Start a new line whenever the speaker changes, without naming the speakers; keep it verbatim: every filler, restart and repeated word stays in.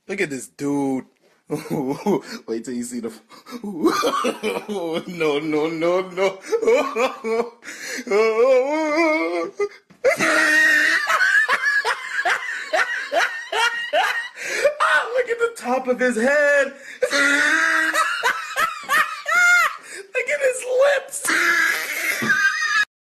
Look at this dude. Wait till you see the. No, no, no, no. Ah, look at the top of his head.